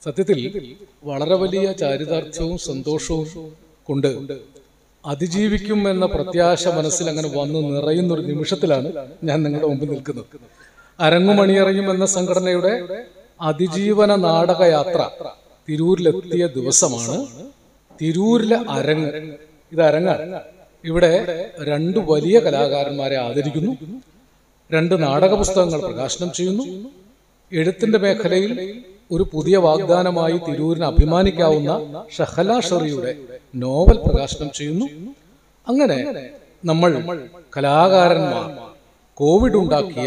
സത്യത്തിൽ വളരെ വലിയ ചാരിതാർത്ഥ്യവും സന്തോഷവും കൊണ്ട് അതിജീവിക്കും എന്ന പ്രത്യാശ മനസ്സിൽ അങ്ങനെ വന്ന് നിറയുന്നൊരു നിമിഷത്തിലാണ് ഞാൻ നിങ്ങളുടെ മുമ്പിൽ നിൽക്കുന്നത്. അരങ്ങുമണിയറിയും എന്ന സംഘടനയുടെ അതിജീവന നാടകയാത്ര തിരൂരിലെത്തിയ ദിവസമാണ്. തിരൂരിലെ അരങ്ങ്, ഇത് അരങ്ങാണ്. ഇവിടെ 2 വലിയ കലാകാരന്മാരെ ആദരിക്കുന്നു, 2 നാടക പുസ്തകങ്ങൾ പ്രകാശനം ചെയ്യുന്നു. എഴുത്തിന്റെ മേഖലയിൽ ഒരു പുതിയ വാഗ്ദാനമായി തിരൂരിന് അഭിമാനിക്കാവുന്ന ഷഹല ഷെറിയുടെ നോവൽ പ്രകാശനം ചെയ്യുന്നു. അങ്ങനെ നമ്മൾ കലാകാരന്മാർ കോവിഡ് ഉണ്ടാക്കിയ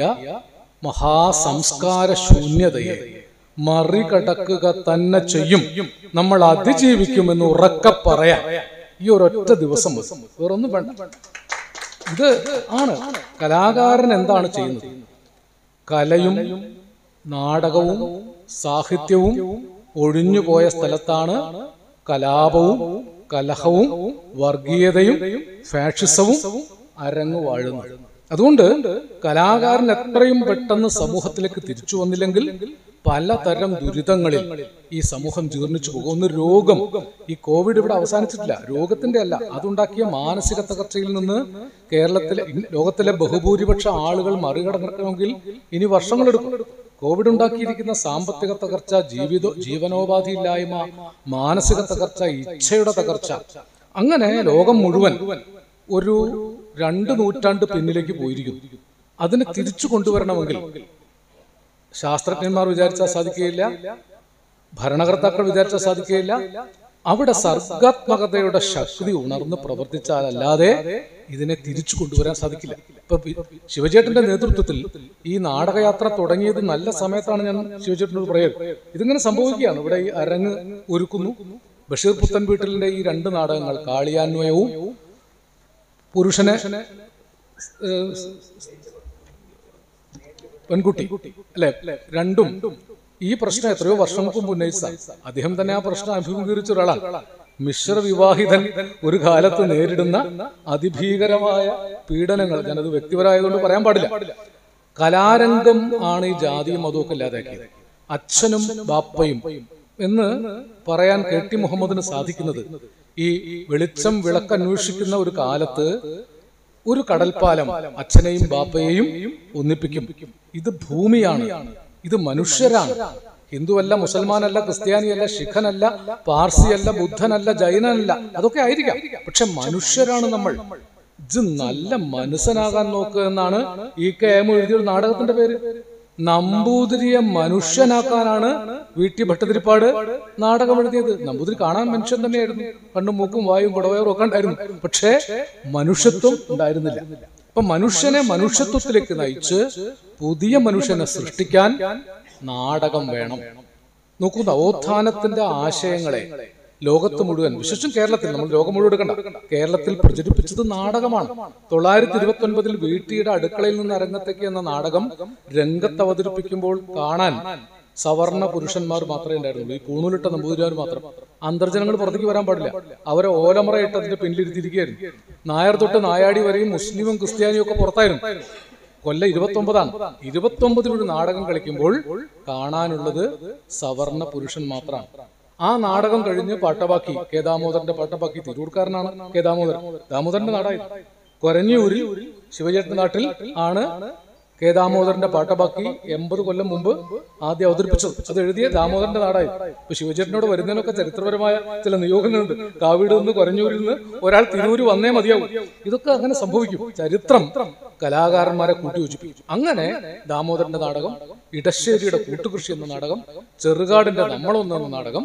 മഹാസംസ്കാര ശൂന്യതയെ മറികടക്കുക തന്നെ ചെയ്യും, നമ്മൾ അതിജീവിക്കുമെന്ന് ഉറക്കെ പറയാൻ ഈ ഒരൊറ്റ ദിവസം വേറൊന്നും വേണ്ട. ഇത് ആണ് കലാകാരൻ എന്താണ് ചെയ്യുന്നത്. കലയും നാടകവും സാഹിത്യവും ഒഴിഞ്ഞുപോയ സ്ഥലത്താണ് കലാപവും കലഹവും വർഗീയതയും ഫാഷിസവും അരങ്ങു വാഴുന്നത്. അതുകൊണ്ട് കലാകാരൻ എത്രയും പെട്ടെന്ന് സമൂഹത്തിലേക്ക് തിരിച്ചു വന്നില്ലെങ്കിൽ പലതരം ദുരിതങ്ങളിൽ ഈ സമൂഹം ജീർണിച്ചു പോകും. ഒന്ന് രോഗം, ഈ കോവിഡ് ഇവിടെ അവസാനിച്ചിട്ടില്ല, രോഗത്തിന്റെ അല്ല, അതുണ്ടാക്കിയ മാനസിക തകർച്ചയിൽ നിന്ന് ലോകത്തിലെ ബഹുഭൂരിപക്ഷ ആളുകൾ മറികടക്കണമെങ്കിൽ ഇനി വർഷങ്ങളെടുക്കും. കോവിഡ് ഉണ്ടാക്കിയിരിക്കുന്ന സാമ്പത്തിക തകർച്ച, ജീവനോപാധിയില്ലായ്മ, മാനസിക തകർച്ച, ഇച്ഛയുടെ തകർച്ച, അങ്ങനെ ലോകം മുഴുവൻ ഒരു 2 നൂറ്റാണ്ട് പിന്നിലേക്ക് പോയിരിക്കുന്നു. അതിനെ തിരിച്ചു കൊണ്ടുവരണമെങ്കിൽ ശാസ്ത്രജ്ഞന്മാർ വിചാരിച്ചാൽ സാധിക്കുകയില്ല, ഭരണകർത്താക്കൾ വിചാരിച്ചാൽ സാധിക്കുകയില്ല. അവിടെ സർഗാത്മകതയുടെ ശക്തി ഉണർന്ന് പ്രവർത്തിച്ചാലല്ലാതെ ഇതിനെ തിരിച്ചു കൊണ്ടുവരാൻ സാധിക്കില്ല. ഇപ്പൊ ശിവചേട്ടന്റെ നേതൃത്വത്തിൽ ഈ നാടകയാത്ര തുടങ്ങിയത് നല്ല സമയത്താണ്. ഞാൻ ശിവചേട്ടനോട് പറയുന്നത്, ഇതിങ്ങനെ സംഭവിക്കുകയാണ്. ഇവിടെ ഈ അരങ്ങ് ഒരുക്കുന്നു. ബഷീർ പുത്തൻ വീട്ടിലിന്റെ ഈ 2 നാടകങ്ങൾ, കാളിയാന്വയവും പുരുഷനെ പെൺകുട്ടി അല്ലെ, രണ്ടും ഈ പ്രശ്നം എത്രയോ വർഷങ്ങൾക്ക് മുമ്പ് ഉന്നയിച്ച അദ്ദേഹം തന്നെ ആ പ്രശ്നം അഭിമുഖീകരിച്ച ഒരാളാണ്. മിശ്ര വിവാഹിതൻ ഒരു കാലത്ത് നേരിടുന്ന അതിഭീകരമായ പീഡനങ്ങൾ, ഞാനത് വ്യക്തിപരമായതുകൊണ്ട് പറയാൻ പാടില്ല. കലാരംഗം ആണ് ഈ ജാതിയും മതമൊക്കെ ഇല്ലാതാക്കിയത്. അച്ഛനും ബാപ്പയും എന്ന് പറയാൻ KT മുഹമ്മദിന് സാധിക്കുന്നത് ഈ വെളിച്ചം വിളക്കന്വേഷിക്കുന്ന ഒരു കാലത്ത് ഒരു കടൽപ്പാലം അച്ഛനെയും ബാപ്പയെയും ഒന്നിപ്പിക്കും. ഇത് ഭൂമിയാണ്, ഇത് മനുഷ്യരാണ്. ഹിന്ദുവല്ല, മുസൽമാനല്ല, ക്രിസ്ത്യാനിയല്ല, ശിഖനല്ല, പാർസിയല്ല, ബുദ്ധനല്ല, ജൈനനല്ല, അതൊക്കെ ആയിരിക്കാം. പക്ഷെ മനുഷ്യരാണ് നമ്മൾ. ഇത് നല്ല മനുഷ്യനാകാൻ നോക്കുക എന്നാണ് EKM എഴുതിയ നാടകത്തിന്റെ പേര്. നമ്പൂതിരിയെ മനുഷ്യനാക്കാനാണ് VT ഭട്ടതിരിപ്പാട് നാടകം എഴുതിയത്. നമ്പൂതിരി കാണാൻ മനുഷ്യൻ തന്നെയായിരുന്നു, കണ്ണും മൂക്കും വായും കുടവയറും ഒക്കെ ഉണ്ടായിരുന്നു, പക്ഷേ മനുഷ്യത്വം ഉണ്ടായിരുന്നില്ല. അപ്പൊ മനുഷ്യനെ മനുഷ്യത്വത്തിലേക്ക് നയിച്ച് പുതിയ മനുഷ്യനെ സൃഷ്ടിക്കാൻ നാടകം വേണം. നോക്കൂ, നവോത്ഥാനത്തിന്റെ ആശയങ്ങളെ ലോകത്ത് മുഴുവൻ, വിശേഷം കേരളത്തിൽ, നമ്മൾ ലോകം മുഴുവൻ എടുക്കണ്ട, കേരളത്തിൽ പ്രചരിപ്പിച്ചത് നാടകമാണ്. 929 VTയുടെ അടുക്കളയിൽ നിന്ന് അരങ്ങത്തേക്ക് എന്ന നാടകം രംഗത്ത് അവതരിപ്പിക്കുമ്പോൾ കാണാൻ സവർണ പുരുഷന്മാർ മാത്രമേ ഉണ്ടായിരുന്നുള്ളൂ. ഈ പൂണൂലിട്ട നമ്പൂതിരിമാർ മാത്രം. അന്തർജനങ്ങൾ പുറത്തേക്ക് വരാൻ പാടില്ല. അവരെ ഓലമറയിട്ട് അതിന്റെ പിന്നിലിരുത്തിയിരിക്കുകയായിരുന്നു. നായർ തൊട്ട് നായാടി വരെയും മുസ്ലിമും ക്രിസ്ത്യാനിയും ഒക്കെ പുറത്തായിരുന്നു. കൊല്ലം 29ആണ്. 29 ഒരു നാടകം കളിക്കുമ്പോൾ കാണാനുള്ളത് സവർണ പുരുഷൻ മാത്രമാണ്. ആ നാടകം കഴിഞ്ഞ് പാട്ടബാക്കി, ദാമോദരന്റെ പാട്ടബാക്കി, തിരൂർക്കാരനാണ് ദാമോദരന്റെ നാടായി. കൊരഞ്ഞൂരിൽ ശിവചേട്ടന്റെ നാട്ടിൽ ആണ് ദാമോദരന്റെ പാട്ടബാക്കി 80 കൊല്ലം മുമ്പ് ആദ്യം അവതരിപ്പിച്ചത്. അത് എഴുതിയ ദാമോദരന്റെ നാടായി. ഇപ്പൊ ശിവചേട്ടനോട് വരുന്നതിനൊക്കെ ചരിത്രപരമായ ചില നിയോഗങ്ങളുണ്ട്. കാവീട് നിന്ന്, കൊരഞ്ഞൂരിൽ നിന്ന് ഒരാൾ തിരൂര് വന്നേ മതിയാവും. ഇതൊക്കെ അങ്ങനെ സംഭവിക്കും. ചരിത്രം കലാകാരന്മാരെ കൂട്ടിയോജിപ്പിക്കും. അങ്ങനെ ദാമോദരന്റെ നാടകം, ഇടശ്ശേരിയുടെ കൂട്ടുകൃഷി എന്ന നാടകം, ചെറുകാടിന്റെ നമ്മളൊന്ന് എന്ന നാടകം,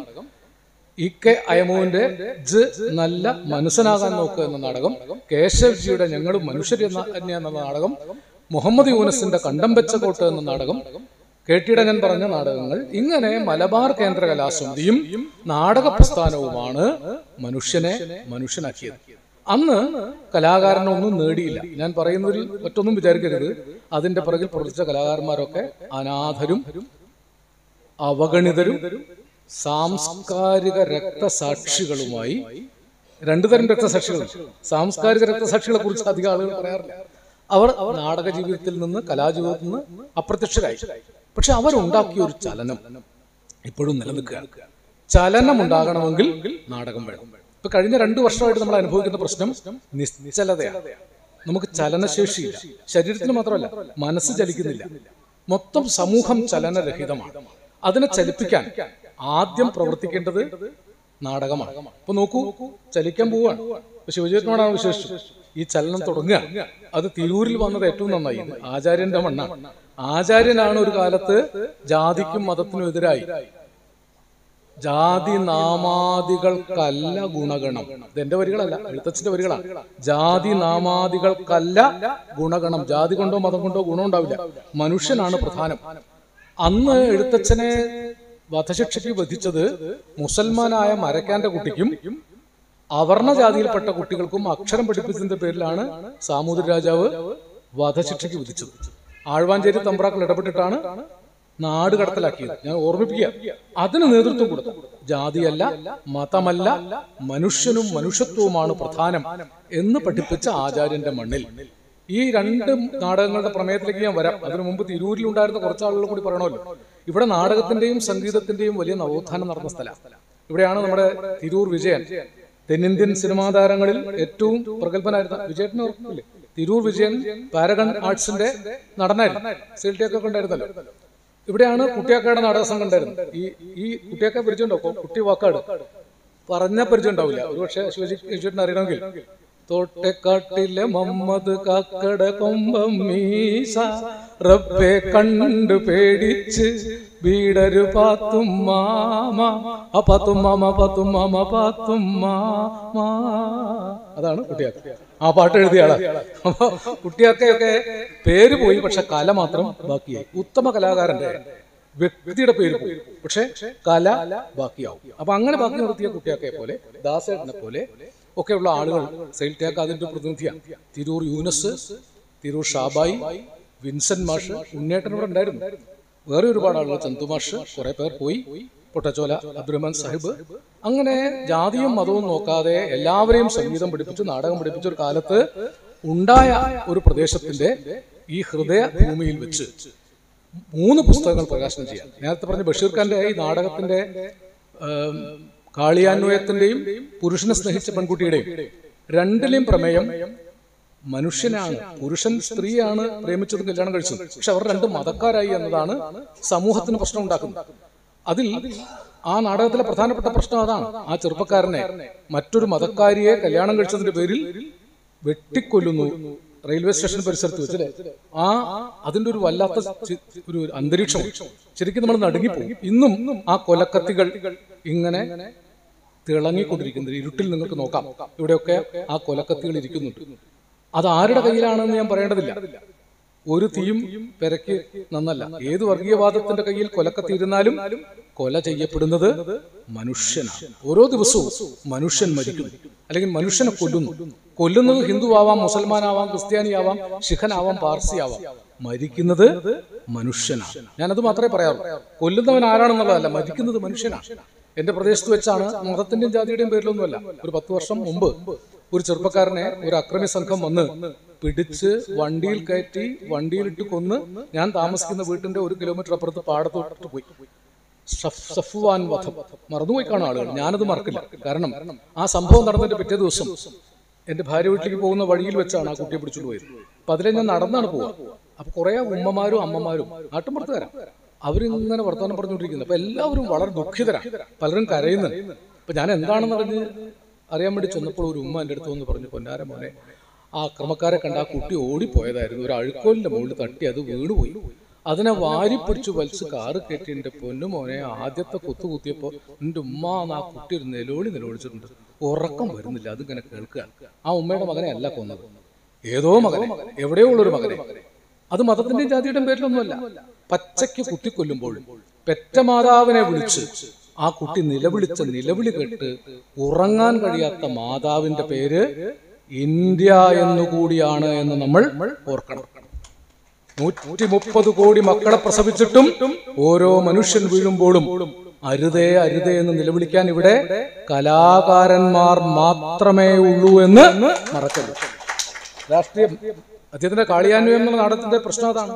EK അയമോന്റെ നല്ല മനുഷ്യനാകാൻ നോക്കുക എന്ന നാടകം, കേശവ്ജിയുടെ ഞങ്ങളും മനുഷ്യർ എന്ന നാടകം, മുഹമ്മദ് യൂനസിന്റെ കണ്ടം വെച്ച കോട്ട് എന്ന നാടകം, KTയുടെ ഞാൻ പറഞ്ഞ നാടകങ്ങൾ, ഇങ്ങനെ മലബാർ കേന്ദ്ര കലാസമിതിയും നാടക പ്രസ്ഥാനവുമാണ് മനുഷ്യനെ മനുഷ്യനാക്കിയത്. അന്ന് കലാകാരനൊന്നും നേടിയില്ല. ഞാൻ പറയുന്നതിൽ മറ്റൊന്നും വിചാരിക്കരുത്. അതിന്റെ പിറകിൽ പ്രവർത്തിച്ച കലാകാരന്മാരൊക്കെ അനാഥരും അവഗണിതരും സാംസ്കാരിക രക്തസാക്ഷികളുമായി. 2 തരം രക്തസാക്ഷികൾ. സാംസ്കാരിക രക്തസാക്ഷികളെ കുറിച്ച് അധികം ആളുകൾ പറയാറില്ല. അവർ നാടക ജീവിതത്തിൽ നിന്ന്, കലാജീവിതത്തിൽ നിന്ന് അപ്രത്യക്ഷരായി. പക്ഷെ അവരുണ്ടാക്കിയ ഒരു ചലനം, ഇപ്പോഴും നിലനിൽക്കുകയാണ്. ചലനം ഉണ്ടാകണമെങ്കിൽ നാടകം വേണം. ഇപ്പൊ കഴിഞ്ഞ 2 വർഷമായിട്ട് നമ്മൾ അനുഭവിക്കുന്ന പ്രശ്നം നിശ്ചലതയാണ്. നമുക്ക് ചലനശേഷിയില്ല. ശരീരത്തിന് മാത്രമല്ല, മനസ്സ് ചലിക്കുന്നില്ല. മൊത്തം സമൂഹം ചലനരഹിതമാണ്. അതിനെ ചലിപ്പിക്കാൻ ആദ്യം പ്രവർത്തിക്കേണ്ടത് നാടകമാണ്. ഇപ്പൊ നോക്കൂ, ചലിക്കാൻ പോവുകയാണ്. ഇപ്പൊ ശിവചേട്ടനോടാണ് വിശേഷിച്ചു ഈ ചലനം തുടങ്ങുക. അത് തിരൂരിൽ വന്നത് ഏറ്റവും നന്നായി. ഇത് ആചാര്യന്റെ മണ്ണാണ്. ആചാര്യനാണ് ഒരു കാലത്ത് ജാതിക്കും മതത്തിനും എതിരായി ജാതി നാമാദികൾക്കല്ല ഗുണഗണം, ഇതെന്റെ വരികളല്ല, എഴുത്തച്ഛന്റെ വരികളാണ്. ജാതി നാമാദികൾക്കല്ല ഗുണഗണം. ജാതി കൊണ്ടോ മതം കൊണ്ടോ ഗുണം ഉണ്ടാവില്ല, മനുഷ്യനാണ് പ്രധാനം. അന്ന് എഴുത്തച്ഛനെ വധശിക്ഷയ്ക്ക് വധിച്ചത് മുസൽമാനായ മരക്കാന്റെ കുട്ടിക്കും അവർണ ജാതിയിൽപ്പെട്ട കുട്ടികൾക്കും അക്ഷരം പഠിപ്പിച്ചതിന്റെ പേരിലാണ് സാമൂതിരി രാജാവ് വധശിക്ഷയ്ക്ക് വിധിച്ചത്. ആഴ്വാഞ്ചേരി തമ്പ്രാക്കൾ ഇടപെട്ടിട്ടാണ് നാട് കടത്തലാക്കിയത്. ഞാൻ ഓർമ്മിപ്പിക്കുക, അതിന് നേതൃത്വം കൊടുത്തു. ജാതിയല്ല, മതമല്ല, മനുഷ്യനും മനുഷ്യത്വവുമാണ് പ്രധാനം എന്ന് പഠിപ്പിച്ച ആചാര്യന്റെ മണ്ണിൽ ഈ 2 നാടകങ്ങളുടെ പ്രമേയത്തിലേക്ക് ഞാൻ വരാം. അതിനു മുമ്പ് തിരൂരിലുണ്ടായിരുന്ന കുറച്ചാളുകൾ കൂടി പറയണമല്ലോ. ഇവിടെ നാടകത്തിന്റെയും സംഗീതത്തിന്റെയും വലിയ നവോത്ഥാനം നടന്ന സ്ഥലം. ഇവിടെയാണ് നമ്മുടെ തിരൂർ വിജയൻ, തെന്നിന്ത്യൻ സിനിമാ താരങ്ങളിൽ ഏറ്റവും പ്രഗത്ഭനായിരുന്ന വിജയത്തിന് ഓർക്കില്ലേ? തിരൂർ വിജയൻ പാരഗൺ ആർട്സിന്റെ നടനായിരുന്നു. സെയിൽറ്റിയൊക്കെ ഉണ്ടായിരുന്നല്ലോ. ഇവിടെയാണ് കുട്ടിയാക്കയുടെ നാടക സംഘം ഉണ്ടായിരുന്നത്. ഈ കുട്ടിയാക്ക പരിചയം ഉണ്ടാവും. കുട്ടി വാക്കാട് പറഞ്ഞ പരിചയം ഉണ്ടാവില്ല. ഒരുപക്ഷെ ശിവചേട്ടൻ അറിയണമെങ്കിൽ തോട്ടക്കാട്ടിലെ മമ്മദ് കാക്കട കൊമ്പം മീസ റബ്ബെ കണ്ടു പേടിച്ച് വീടരു പാത്തും മാമ പാത്തും മാമ പാത്തും മാമ പാത്തും മാമ. അതാണ് കുട്ടിയാക്ക. ആ പാട്ട് എഴുതിയ ആളാ. അപ്പൊ കുട്ടിയാക്കയൊക്കെ പേര് പോയി, പക്ഷെ കല മാത്രം ബാക്കിയായി. ഉത്തമ കലാകാരന്റെ വ്യക്തിയുടെ പേര് പോയി, പക്ഷെ കല ബാക്കിയാവും. അപ്പൊ അങ്ങനെ ബാക്കി നിർത്തിയ കുട്ടിയാക്കയെ പോലെ, ദാസേട്ടനെ പോലെ ഒക്കെയുള്ള ആളുകൾ സെയിൽറ്റിയാക്ക അതിന്റെ പ്രതിനിധിയാണ്. തിരൂർ യൂനസ്, തിരൂർ ഷാബായി, വിൻസെന്റ് മാഷ്, ഉണ്ണേട്ടൻ ഇവിടെ ഉണ്ടായിരുന്നു. വേറെ ഒരുപാട് ആളുകൾ, ചന്തു മാഷ്, കുറെ പേർ പോയി, പൊട്ടച്ചോല അബ്ദുറഹ്മാൻ സാഹിബ്. അങ്ങനെ ജാതിയും മതവും നോക്കാതെ എല്ലാവരെയും സംഗീതം പഠിപ്പിച്ചു, നാടകം പഠിപ്പിച്ച ഒരു കാലത്ത് ഉണ്ടായ ഒരു പ്രദേശത്തിന്റെ ഈ ഹൃദയ ഭൂമിയിൽ വെച്ച് 3 പുസ്തകങ്ങൾ പ്രകാശനം ചെയ്യാം. നേരത്തെ പറഞ്ഞ ബഷീർ ഖാന്റെ ഈ നാടകത്തിന്റെ കാളിയാന്വയത്തിന്റെയും പുരുഷനെ സ്നേഹിച്ച പെൺകുട്ടിയുടെയും 2ലെയും പ്രമേയം മനുഷ്യനാണ്. പുരുഷൻ സ്ത്രീയാണ് പ്രേമിച്ചതും കല്യാണം കഴിച്ചത്. പക്ഷെ അവർ 2 മതക്കാരായി എന്നതാണ് സമൂഹത്തിന് പ്രശ്നം ഉണ്ടാക്കുന്നത്. അതിൽ ആ നാടകത്തിലെ പ്രധാനപ്പെട്ട പ്രശ്നം അതാണ്. ആ ചെറുപ്പക്കാരനെ മറ്റൊരു മതക്കാരിയെ കല്യാണം കഴിച്ചതിന്റെ പേരിൽ വെട്ടിക്കൊല്ലുന്നു റെയിൽവേ സ്റ്റേഷൻ പരിസരത്ത് വെച്ചല്ലേ. അതിന്റെ ഒരു വല്ലാത്ത ഒരു അന്തരീക്ഷം. ശരിക്കും നമ്മൾ നടുങ്ങിപ്പോകും. ഇന്നും ആ കൊലക്കത്തികൾ ഇങ്ങനെ തിളങ്ങിക്കൊണ്ടിരിക്കുന്നത്. ഇരുട്ടിൽ നിങ്ങൾക്ക് നോക്കാം, ഇവിടെയൊക്കെ ആ കൊലക്കത്തികൾ ഇരിക്കുന്നുണ്ട്. അത് ആരുടെ കയ്യിലാണെന്ന് ഞാൻ പറയേണ്ടതില്ല. ഒരു തീയും പെരക്ക് നന്നല്ല. ഏത് വർഗീയവാദത്തിന്റെ കയ്യിൽ കൊലക്കത്തിയിരുന്നാലും കൊല ചെയ്യപ്പെടുന്നത് മനുഷ്യനാണ്. ഓരോ ദിവസവും മനുഷ്യൻ മരിക്കുന്നു, അല്ലെങ്കിൽ മനുഷ്യനെ കൊല്ലുന്നു. കൊല്ലുന്നത് ഹിന്ദുവാവാം, മുസൽമാനാവാം, ക്രിസ്ത്യാനിയാവാം, ശിഖനാവാം, പാർസിയാവാം. മരിക്കുന്നത് മനുഷ്യനാണ്. ഞാനത് മാത്രമേ പറയാറുള്ളൂ. കൊല്ലുന്നവൻ ആരാണെന്നുള്ളതല്ല, മരിക്കുന്നത് മനുഷ്യനാണ്. എന്റെ പ്രദേശത്ത് വെച്ചാണ്, മതത്തിന്റെയും ജാതിയുടെയും പേരിലൊന്നുമല്ല, ഒരു 10 വർഷം മുമ്പ് ഒരു ചെറുപ്പക്കാരനെ ഒരു അക്രമി സംഘം വന്ന് പിടിച്ച് വണ്ടിയിൽ കയറ്റി വണ്ടിയിലിട്ട് കൊന്ന് ഞാൻ താമസിക്കുന്ന വീട്ടിന്റെ 1 കിലോമീറ്റർ അപ്പുറത്ത് പാടത്തോട്ട് പോയി. സഫ്വാൻ വധം മറന്നുപോയി കാണും ആളുകൾ. ഞാനത് മറക്കില്ല. കാരണം ആ സംഭവം നടന്നതിന്റെ പിറ്റേ ദിവസം എന്റെ ഭാര്യ വീട്ടിലേക്ക് പോകുന്ന വഴിയിൽ വെച്ചാണ് ആ കുട്ടിയെ പിടിച്ചോണ്ട് പോയത്. അപ്പൊ അതിലെ ഞാൻ നടന്നാണ് പോവുക. അപ്പൊ കുറെ ഉമ്മമാരും അമ്മമാരും നാട്ടുമ്പുറത്തുകാരാണ്. അവരിങ്ങനെ വർത്തമാനം പറഞ്ഞുകൊണ്ടിരിക്കുന്നത്. അപ്പൊ എല്ലാവരും വളരെ ദുഃഖിതരാണ്, പലരും കരയുന്നുണ്ട്. അപ്പൊ ഞാൻ എന്താണെന്ന് അറിയാൻ വേണ്ടി ചെന്നപ്പോൾ ഒരു ഉമ്മ എൻ്റെ അടുത്ത് വന്ന് പറഞ്ഞു, പൊന്നാര മോനെ, ആ അക്രമക്കാരെ കണ്ട ആ കുട്ടി ഓടിപ്പോയതായിരുന്നു. ഒരു അഴുക്കോലിന്റെ മുകളിൽ തട്ടി അത് വീണുപോയി. അതിനെ വാരിപ്പിടിച്ചു വലിച്ച് കാറ് കയറ്റി എൻ്റെ പൊന്നു മോനെ ആദ്യത്തെ കുത്തിയപ്പോ എൻ്റെ ഉമ്മ ആ കുട്ടി ഒരു നിലവിളിച്ചിട്ടുണ്ട്. ഉറക്കം വരുന്നില്ല, അതിങ്ങനെ കേൾക്കുകയാണ്. ആ ഉമ്മയുടെ മകനെ അല്ല കൊന്നത്, ഏതോ മകനെ, എവിടെയോ ഉള്ളൊരു മകനെ. അത് മതത്തിന്റെയും ജാതിയുടെയും പേരിലൊന്നുമല്ല. പച്ചയ്ക്ക് കുത്തിക്കൊല്ലുമ്പോൾ പെറ്റ മാതാവിനെ വിളിച്ച് ആ കുട്ടി നിലവിളിച്ച നിലവിളി കേട്ട് ഉറങ്ങാൻ കഴിയാത്ത മാതാവിന്റെ പേര് ഇന്ത്യ എന്നുകൂടിയാണ് എന്ന് നമ്മൾ ഓർക്കണം. 130 കോടി മക്കളെ പ്രസവിച്ചിട്ടും ഓരോ മനുഷ്യൻ വീഴുമ്പോഴും അരുതേ അരുതേ എന്ന് നിലവിളിക്കാൻ ഇവിടെ കലാകാരന്മാർ മാത്രമേ ഉള്ളൂ എന്ന് മറക്കരുത്. രാഷ്ട്രീയം അദ്ദേഹത്തിന്റെ കാളിയാന്വയം എന്ന നാടകത്തിന്റെ പ്രശ്നം അതാണ്.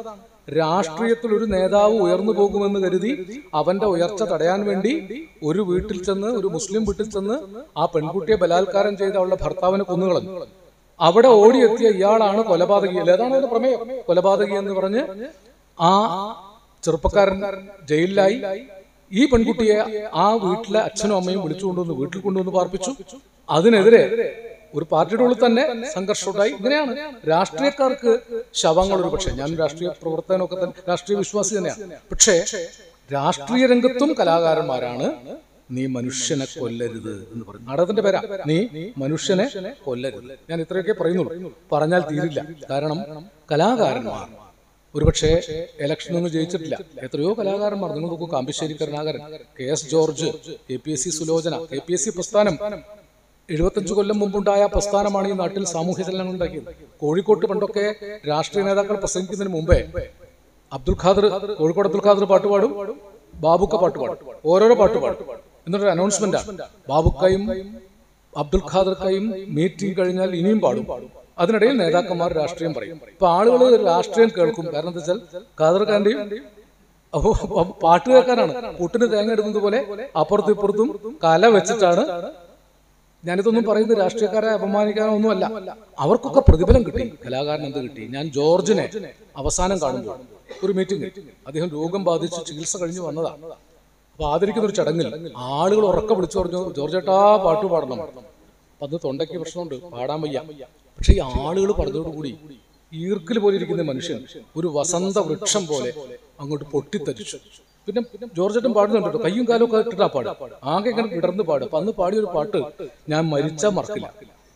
രാഷ്ട്രീയത്തിൽ ഒരു നേതാവ് ഉയർന്നു പോകുമെന്ന് കരുതി അവന്റെ ഉയർച്ച തടയാൻ വേണ്ടി ഒരു വീട്ടിൽ ചെന്ന്, ഒരു മുസ്ലിം വീട്ടിൽ ചെന്ന് ആ പെൺകുട്ടിയെ ബലാത്കാരം ചെയ്ത് അവളുടെ ഭർത്താവിനെ കൊന്നുകളഞ്ഞു. അവിടെ ഓടിയെത്തിയ ഇയാളാണ് കൊലപാതകി. ഏതാണ് അവന്റെ പ്രമേയം? കൊലപാതകി എന്ന് പറഞ്ഞ് ആ ചെറുപ്പക്കാരൻ ജയിലിലായി. ഈ പെൺകുട്ടിയെ ആ വീട്ടിലെ അച്ഛനും അമ്മയും വിളിച്ചുകൊണ്ടുവന്ന് വീട്ടിൽ കൊണ്ടുവന്ന് പാർപ്പിച്ചു. അതിനെതിരെ ഒരു പാർട്ടിയുടെ ഉള്ളിൽ തന്നെ സംഘർഷമുണ്ടായി. ഇങ്ങനെയാണ് രാഷ്ട്രീയക്കാർക്ക് ശവങ്ങൾ. ഒരു പക്ഷേ ഞാൻ രാഷ്ട്രീയ പ്രവർത്തനമൊക്കെ തന്നെ രാഷ്ട്രീയ വിശ്വാസി തന്നെയാണ്. പക്ഷേ രാഷ്ട്രീയ രംഗത്തും കലാകാരന്മാരാണ് നീ മനുഷ്യനെ കൊല്ലരുത് എന്ന് പറയും. നാടകത്തിന്റെ പേരാ നീ മനുഷ്യനെ കൊല്ലരുത്. ഞാൻ ഇത്രയൊക്കെ പറയുന്നുള്ളൂ, പറഞ്ഞാൽ തീരില്ല. കാരണം കലാകാരന്മാർ ഒരുപക്ഷെ ഇലക്ഷനൊന്നും ജയിച്ചിട്ടില്ല. എത്രയോ കലാകാരന്മാർ, നിങ്ങൾ നോക്കൂ, Kambissery Karunakaran, KS George, KPSC Sulochana, KPSC പ്രസ്ഥാനം 75 കൊല്ലം മുമ്പുണ്ടായ പ്രസ്ഥാനമാണ് ഈ നാട്ടിൽ സാമൂഹ്യ ചലനങ്ങൾ ഉണ്ടാക്കിയത്. കോഴിക്കോട്ട് പണ്ടൊക്കെ രാഷ്ട്രീയ നേതാക്കൾ പ്രസംഗിക്കുന്നതിന് മുമ്പേ അബ്ദുൽ ഖാദർ, കോഴിക്കോട് അബ്ദുൽ ഖാദർ പാട്ടുപാടും, ബാബുക്ക പാട്ടുപാടും, ഓരോരോ പാട്ടുപാടും. എന്നിട്ടൊരു അനൗൺസ്മെന്റ് ആണ്, ബാബുക്കയും അബ്ദുൽ ഖാദർക്കയും മീറ്റിംഗ് കഴിഞ്ഞാൽ ഇനിയും പാടും. അതിനിടയിൽ നേതാക്കന്മാർ രാഷ്ട്രീയം പറയും. ഇപ്പൊ ആളുകൾ രാഷ്ട്രീയം കേൾക്കും. കാരണം എന്താ വെച്ചാൽ ഖാദർഖാന്റെയും പാട്ട് കേൾക്കാനാണ്. കൂട്ടിന് തേങ്ങ ഇടുന്നത് പോലെ അപ്പുറത്തും ഇപ്പുറത്തും കല വെച്ചിട്ടാണ്. ഞാനിതൊന്നും പറയുന്നത് രാഷ്ട്രീയക്കാരെ അപമാനിക്കാനോ ഒന്നുമല്ല. അവർക്കൊക്കെ പ്രതിഫലം കിട്ടി. കലാകാരൻ എന്ത് കിട്ടി? ഞാൻ ജോർജിനെ അവസാനം കാണുമ്പോൾ ഒരു മീറ്റിംഗ്, അദ്ദേഹം രോഗം ബാധിച്ച് ചികിത്സ കഴിഞ്ഞ് വന്നതാണ്. അപ്പൊ ആദരിക്കുന്ന ഒരു ചടങ്ങിൽ ആളുകൾ ഉറക്കെ വിളിച്ചു പറഞ്ഞു, ജോർജേട്ടാ പാട്ട് പാടണം. അന്ന് തൊണ്ടയ്ക്ക് പ്രശ്നമുണ്ട്, പാടാൻ വയ്യ. പക്ഷെ ഈ ആളുകൾ പറഞ്ഞതോടുകൂടി ഈർക്കിൽ പോലെ ഇരിക്കുന്ന മനുഷ്യൻ ഒരു വസന്ത വൃക്ഷം പോലെ അങ്ങോട്ട് പൊട്ടിത്തരിച്ചു. പിന്നെ ജോർജേട്ടൻ പാടുന്നുണ്ട് കേട്ടോ, കയ്യും കാലും ഒക്കെ ഇട്ടിട്ടാ പാട്, ആകെ ഇങ്ങനെ വിടർന്ന് പാട്. അപ്പൊ അന്ന് പാടിയൊരു പാട്ട് ഞാൻ മരിച്ചാൽ മറക്കില്ല.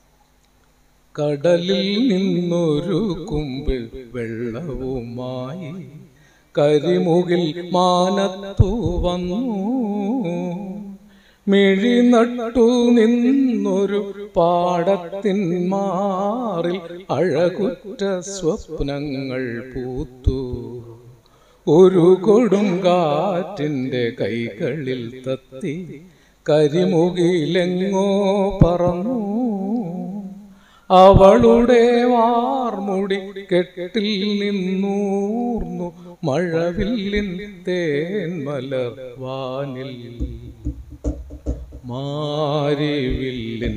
കടലിൽ നിന്നൊരു കുമ്പിൾ വെള്ളവുമായി കരിമുകിൽ മാനത്തു വന്നു, മിഴി നട്ടു നിന്നൊരു പാടത്തിൻ മാറിൽ അഴകുറ്റ സ്വപ്നങ്ങൾ പൂത്തു, ഒരു കൊടുങ്കാറ്റിന്റെ കൈകളിൽ തത്തി കരിമുകിലെങ്ങോ പറന്നു, അവളുടെ വാർമുടി കെട്ടിൽ നിന്നൂർന്നു മഴവില്ലിൻ തേൻമലർ വാനിൽ, മാരിവില്ലിൻ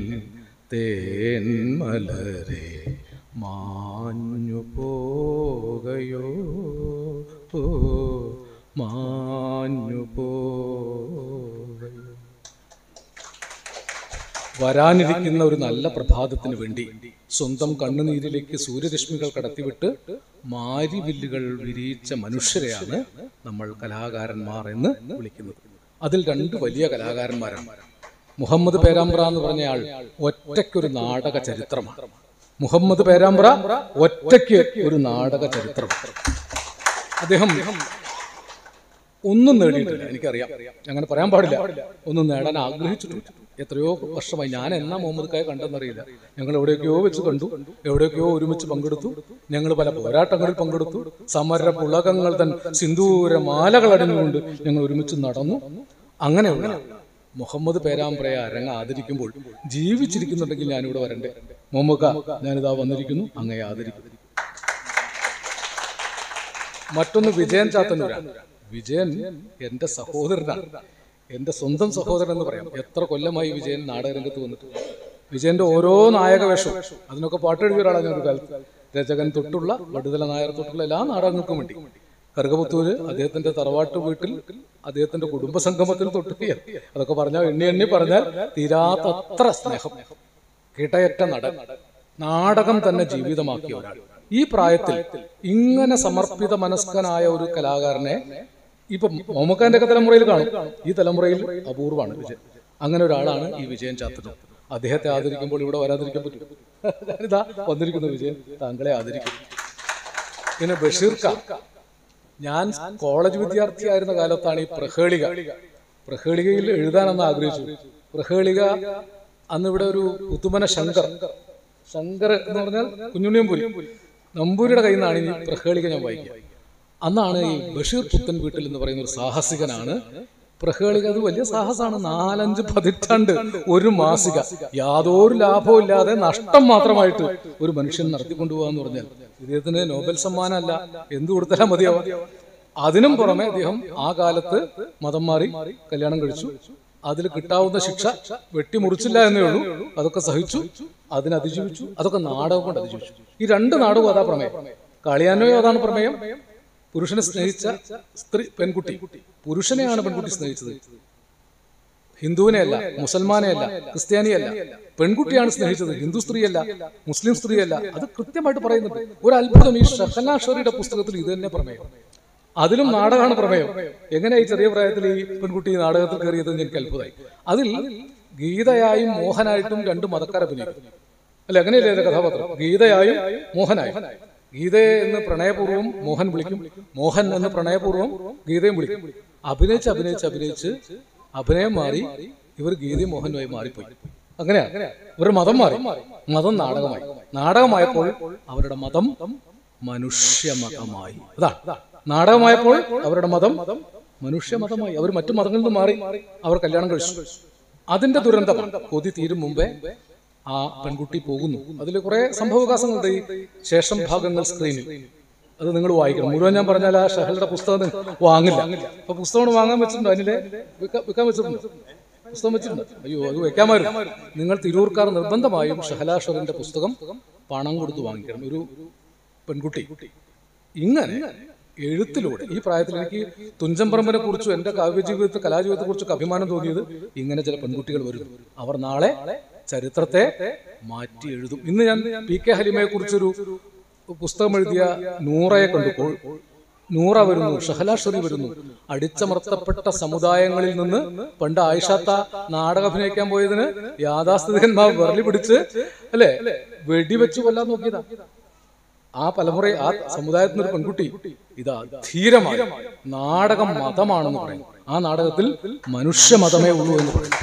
തേൻമലരെ മാഞ്ഞു പോകയോ, മാഞ്ഞു പോകയോ. വരാനിരിക്കുന്ന ഒരു നല്ല പ്രഭാതത്തിന് വേണ്ടി സ്വന്തം കണ്ണുനീരിലേക്ക് സൂര്യരശ്മികൾ കടത്തിവിട്ട് മാരിവില്ലുകൾ വിരിയിച്ച മനുഷ്യരെയാണ് നമ്മൾ കലാകാരന്മാർ എന്ന് വിളിക്കുന്നത്. അതിൽ രണ്ട് വലിയ കലാകാരന്മാരാണ്. മുഹമ്മദ് പേരാമ്പ്ര എന്ന് പറഞ്ഞയാൾ ഒറ്റയ്ക്കൊരു നാടക ചരിത്രമാണ്. മുഹമ്മദ് പേരാമ്പ്ര ഒറ്റയ്ക്ക് ഒരു നാടക ചരിത്രം. അദ്ദേഹം ഒന്നും നേടിയിട്ടില്ല, എനിക്കറിയാം, അങ്ങനെ പറയാൻ പാടില്ല. ഒന്നും നേടാൻ ആഗ്രഹിച്ചിട്ടില്ല. എത്രയോ വർഷമായി. ഞാൻ എന്നാ മുഹമ്മദ് കായെ കണ്ടെന്നറിയില്ല. ഞങ്ങൾ എവിടെയൊക്കെയോ വെച്ച് കണ്ടു, എവിടെയൊക്കെയോ ഒരുമിച്ച് പങ്കെടുത്തു. ഞങ്ങൾ പല പോരാട്ടങ്ങളിൽ പങ്കെടുത്തു. സമര പുളകങ്ങൾ തൻ സിന്ദൂര മാലകൾ അണിഞ്ഞുകൊണ്ട് ഞങ്ങൾ ഒരുമിച്ച് നടന്നു. അങ്ങനെയുള്ള മുഹമ്മദ് പേരാമ്പ്രയെ അരങ്ങ ആദരിക്കുമ്പോൾ ജീവിച്ചിരിക്കുന്നുണ്ടെങ്കിൽ ഞാനിവിടെ വരണ്ടേ? മുഹമ്മദ്, ഞാനിതാ വന്നിരിക്കുന്നു, അങ്ങയെ ആദരിക്കുന്നു. മറ്റൊന്ന് വിജയൻ ചാത്തന്നൂരാണ്. വിജയൻ എന്റെ സഹോദരനാണ്, എന്റെ സ്വന്തം സഹോദരൻ എന്ന് പറയാം. എത്ര കൊല്ലമായി വിജയൻ നാടകരംഗത്ത് വന്നിട്ട്. വിജയന്റെ ഓരോ നായകവേഷവും അതിനൊക്കെ പാട്ടെഴുതിയ ഒരാളാണ് ഞാൻ ഒരു കാലത്ത്. രചകൻ തൊട്ടുള്ള വടുതല നായർ തൊട്ടുള്ള എല്ലാ നാടകങ്ങൾക്കും വേണ്ടി കറുകപുത്തൂര് അദ്ദേഹത്തിന്റെ തറവാട്ട് വീട്ടിൽ അദ്ദേഹത്തിന്റെ കുടുംബസംഗമത്തിൽ തൊട്ട് അതൊക്കെ പറഞ്ഞാൽ എണ്ണി പറഞ്ഞാൽ തീരാത്തത്ര സ്നേഹം. കിട്ടയറ്റ നാടകം തന്നെ ജീവിതമാക്കിയ ഒരാൾ. ഈ പ്രായത്തിൽ ഇങ്ങനെ സമർപ്പിത മനസ്കനായ ഒരു കലാകാരനെ ഇപ്പൊ മമ്മൂക്കാന്റെ ഒക്കെ തലമുറയിൽ കാണും, ഈ തലമുറയിൽ അപൂർവമാണ് വിജയൻ. അങ്ങനെ ഒരാളാണ് ഈ വിജയൻ ചാത്തന്നൂർ. അദ്ദേഹത്തെ ആദരിക്കുമ്പോൾ ഇവിടെ വരാതിരിക്കാൻ പറ്റും? ഞാനിതാ വന്നിരിക്കുന്നു വിജയൻ, താങ്കളെ ആദരിക്കുന്നു. പിന്നെ ബഷീർ ഖാൻ. ഞാൻ കോളേജ് വിദ്യാർത്ഥിയായിരുന്ന കാലത്താണ് ഈ പ്രഹേളികയിൽ എഴുതാനെന്ന് ആഗ്രഹിച്ചു. പ്രഹേളിക അന്ന് ഇവിടെ ഒരു പുത്തുമന ശങ്കർ എന്ന് പറഞ്ഞാൽ കുഞ്ഞുണ്ണിയമ്പൂരി നമ്പൂരിയുടെ കയ്യിൽ നിന്നാണ് ഈ പ്രഹേളിക ഞാൻ വായിക്കുക. അന്നാണ് ഈ ബഷീർ പുത്തൻ വീട്ടിൽ എന്ന് പറയുന്ന ഒരു സാഹസികനാണ് പ്രഹേളിക. അത് വലിയ സാഹസമാണ്. 4-5 പതിറ്റാണ്ട് ഒരു മാസിക യാതൊരു ലാഭവും ഇല്ലാതെ നഷ്ടം മാത്രമായിട്ട് ഒരു മനുഷ്യൻ നടത്തിക്കൊണ്ടുപോകാന്ന് പറഞ്ഞാൽ ഇദ്ദേഹത്തിന് നോബൽ സമ്മാനമല്ല, എന്ത് കൊടുത്താലും മതിയാവും. അതിനും പുറമെ അദ്ദേഹം ആ കാലത്ത് മതം മാറി കല്യാണം കഴിച്ചു. അതിൽ കിട്ടാവുന്ന ശിക്ഷ വെട്ടിമുറിച്ചില്ല എന്നേ ഉള്ളൂ. അതൊക്കെ സഹിച്ചു, അതിനതിജീവിച്ചു. അതൊക്കെ നാടകം കൊണ്ട് അതിജീവിച്ചു. ഈ രണ്ട് നാടകവും അതാ പ്രമേയം. കാളിയാനോയോ അതാണ് പ്രമേയം. പുരുഷനെ സ്നേഹിച്ച പെൺകുട്ടി, പുരുഷനെയാണ് പെൺകുട്ടി സ്നേഹിച്ചത്, ഹിന്ദുവിനെയല്ല, മുസൽമാനെയല്ല, ക്രിസ്ത്യാനിയല്ല. പെൺകുട്ടിയാണ് സ്നേഹിച്ചത്, ഹിന്ദു സ്ത്രീയല്ല, മുസ്ലിം സ്ത്രീയല്ല. അത് കൃത്യമായിട്ട് പറയുന്നുണ്ട്. ഒരു അത്ഭുതം, ഈ ഷഹനാ ഷെറിയുടെ പുസ്തകത്തിൽ ഇത് തന്നെ പ്രമേയം. അതിലും നാടകമാണ് പ്രമേയം. എങ്ങനെ ഈ ചെറിയ പ്രായത്തിൽ ഈ പെൺകുട്ടി നാടകത്തിൽ കയറിയത് എനിക്ക് അത്ഭുതമായി. അതിൽ ഗീതയായും മോഹനായിട്ടും രണ്ട് മതക്കാരെ അഭിനയിക്കും. അല്ലെ, അങ്ങനെയല്ലേ അതിന്റെ കഥാപാത്രം? ഗീതയായും മോഹനായും. ഗീത എന്ന് പ്രണയപൂർവ്വം മോഹൻ വിളിക്കും, മോഹൻ എന്ന് പ്രണയപൂർവ്വം ഗീതയും വിളിക്കും. അഭിനയിച്ച് അഭിനയിച്ച് അഭിനയിച്ച് അഭിനയം മാറി ഇവർ ഗീതയും മോഹനുമായി മാറിപ്പോയി. അങ്ങനെയാ ഇവരുടെ മതം മാറി. മതം നാടകമായി. നാടകമായപ്പോൾ അവരുടെ മതം മനുഷ്യമതമായി. അതാണ് നാടകമായപ്പോൾ അവരുടെ മതം മനുഷ്യമതമായി. അവർ മറ്റു മതങ്ങളിൽ നിന്ന് മാറി, അവർ കല്യാണം കഴിച്ചു. അതിന്റെ ദുരന്തമാണ്. കൊതി തീരും മുമ്പേ ആ പെൺകുട്ടി പോകുന്നു. അതിൽ കുറെ സംഭവവികാസങ്ങളുണ്ട്. ഈ ശേഷം ഭാഗങ്ങൾ സ്ക്രീനിൽ അത് നിങ്ങൾ വായിക്കണം. മുഴുവൻ ഞാൻ പറഞ്ഞാൽ ആ ഷഹലയുടെ പുസ്തകം വാങ്ങില്ല. അപ്പൊ പുസ്തകം വാങ്ങാൻ വെച്ചിട്ടുണ്ടോ? അതിലെ വിൽക്കാൻ വെച്ചിട്ടുണ്ടോ? പുസ്തകം വെച്ചിട്ടുണ്ട്. അയ്യോ, അത് വെക്കാമായിരുന്നു. നിങ്ങൾ തിരൂർക്കാർ നിർബന്ധമായും ഷഹല ഷെറിന്റെ പുസ്തകം പണം കൊടുത്ത് വാങ്ങിക്കണം. ഒരു പെൺകുട്ടി ഇങ്ങനെ എഴുത്തിലൂടെ, ഈ പ്രായത്തിൽ എനിക്ക് തുഞ്ചൻ പറമ്പിനെ കുറിച്ചും എന്റെ കാവ്യജീവിതത്തെ കലാജീവിതത്തെ കുറിച്ചൊക്കെ അഭിമാനം തോന്നിയത് ഇങ്ങനെ ചില പെൺകുട്ടികൾ വരും. അവർ നാളെ ചരിത്രത്തെ മാറ്റി എഴുതും. ഇന്ന് ഞാൻ പി.കെ. ഹലിമയെ കുറിച്ചൊരു പുസ്തകം എഴുതിയ നൂറയെ കണ്ടപ്പോൾ, നൂറ വരുന്നു, ഷഹല ഷെറി വരുന്നു. അടിച്ചമർത്തപ്പെട്ട സമുദായങ്ങളിൽ നിന്ന് പണ്ട് ആയിഷാത്ത നാടകം അഭിനയിക്കാൻ പോയതിന് യാഥാസ്ഥിതികന്മാർ വിരലി പിടിച്ച് അല്ലെ വെടിവെച്ച് കൊല്ലാൻ നോക്കിയതാ. ആ തലമുറ, ആ സമുദായത്തിൽ ഒരു പെൺകുട്ടി ഇതാ ധീരമായി നാടകം മതമാണെന്ന് പറയുന്നു. ആ നാടകത്തിൽ മനുഷ്യ മതമേ ഉള്ളൂ എന്ന് പറയുന്നു.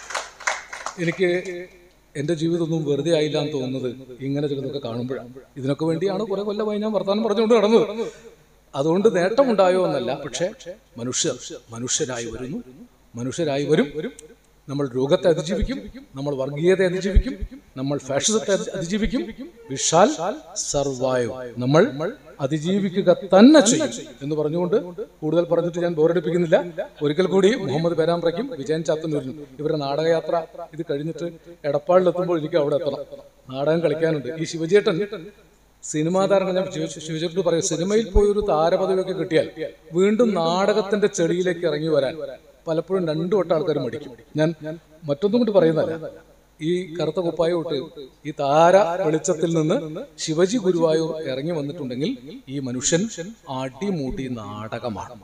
എനിക്ക് എന്റെ ജീവിതമൊന്നും വെറുതെ ആയില്ല എന്ന് തോന്നുന്നത് ഇങ്ങനെ ചിലതൊക്കെ കാണുമ്പോഴാണ്. ഇതിനൊക്കെ വേണ്ടിയാണ് കുറെ കൊല്ലമായി ഞാൻ വർത്തമാനം പറഞ്ഞുകൊണ്ട് നടന്നത്. അതുകൊണ്ട് നേട്ടമുണ്ടായോ എന്നല്ല, പക്ഷെ മനുഷ്യരായി വരുന്നു, മനുഷ്യരായി വരും. നമ്മൾ രോഗത്തെ അതിജീവിക്കും, നമ്മൾ വർഗീയതയെ അതിജീവിക്കും, നമ്മൾ ഫാഷിസത്തെ അതിജീവിക്കും. We shall survive. നമ്മൾ അതിജീവിക്കുക തന്നെ ചെയ്യും എന്ന് പറഞ്ഞുകൊണ്ട് കൂടുതൽ പറഞ്ഞിട്ട് ഞാൻ ബോറടിപ്പിക്കുന്നില്ല. ഒരിക്കൽ കൂടി മുഹമ്മദ് പേരാമ്പ്രയ്ക്കും വിജയൻ ചാത്തന്നൂരിനും ഇവരുടെ നാടകയാത്ര ഇത് കഴിഞ്ഞിട്ട് എടപ്പാളിലെത്തുമ്പോൾ എനിക്ക് അവിടെ എത്തണം. നാടകം കളിക്കാനുണ്ട്. ഈ ശിവജേട്ടൻ സിനിമാ താരങ്ങൾ, ഞാൻ ശിവജേട്ടനോട് പറയും, സിനിമയിൽ പോയി ഒരു താരപദവിയൊക്കെ കിട്ടിയാൽ വീണ്ടും നാടകത്തിന്റെ ചെളിയിലേക്ക് ഇറങ്ങി വരാൻ പലപ്പോഴും രണ്ടു വട്ടം ആൾക്കാർ മടിക്കും. ഞാൻ മറ്റൊന്നും കൊണ്ട് പറയുന്നതല്ല. ഈ കറുത്ത കുപ്പായ തൊട്ട് ഈ താര വെളിച്ചത്തിൽ നിന്ന് ശിവജി ഗുരുവായൂർ ഇറങ്ങി വന്നിട്ടുണ്ടെങ്കിൽ ഈ മനുഷ്യൻ അടിമുടി നാടകമാണ്.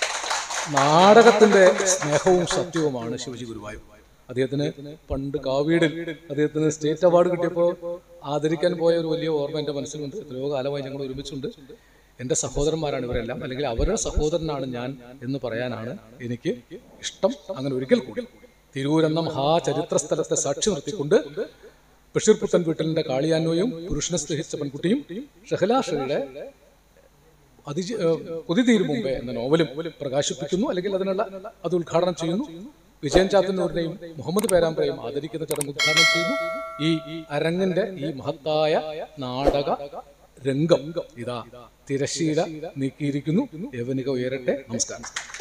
നാടകത്തിന്റെ സ്നേഹവും സത്യവുമാണ് ശിവജി ഗുരുവായൂർ. അദ്ദേഹത്തിന് പണ്ട് കാവീടിൽ അദ്ദേഹത്തിന് സ്റ്റേറ്റ് അവാർഡ് കിട്ടിയപ്പോൾ ആദരിക്കാൻ പോയ ഒരു വലിയ ഓർമ്മ എൻ്റെ മനസ്സിലുണ്ട്. എത്രയോ കാലമായി ഞങ്ങൾ ഒരുമിച്ചുണ്ട്. എൻ്റെ സഹോദരന്മാരാണ് ഇവരെല്ലാം, അല്ലെങ്കിൽ അവരുടെ സഹോദരനാണ് ഞാൻ എന്ന് പറയാനാണ് എനിക്ക് ഇഷ്ടം. അങ്ങനെ ഒരിക്കൽ കൂടി തിരൂരെന്ന മഹാചരിത്ര സ്ഥലത്തെ സാക്ഷി നിർത്തിക്കൊണ്ട് ബഷീർ പുത്തൻ വീട്ടിലിന്റെ കാളിയാനോയും പുരുഷനെ സ്നേഹിച്ച പെൺകുട്ടിയും ഷഹല ഷെറിയുടെ കൊതി തീരും മുമ്പേ എന്ന നോവലും പ്രകാശിപ്പിക്കുന്നു, അല്ലെങ്കിൽ അത് ഉദ്ഘാടനം ചെയ്യുന്നു. വിജയൻ ചാത്തന്നൂരിനെയും മുഹമ്മദ് പേരാമ്പ്രയും ആദരിക്കുന്ന ചടങ്ങ് ഉദ്ഘാടനം ചെയ്യുന്നു. ഈ അരങ്ങിന്റെ ഈ മഹത്തായ നാടക രംഗം ഇതാ തിരശ്ശീല നീക്കിയിരിക്കുന്നു. യവനിക ഉയരട്ടെ. നമസ്കാരം.